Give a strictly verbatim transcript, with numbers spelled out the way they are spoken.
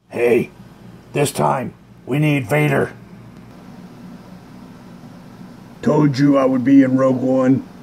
Hey, this time, we need Vader. Told you I would be in Rogue One.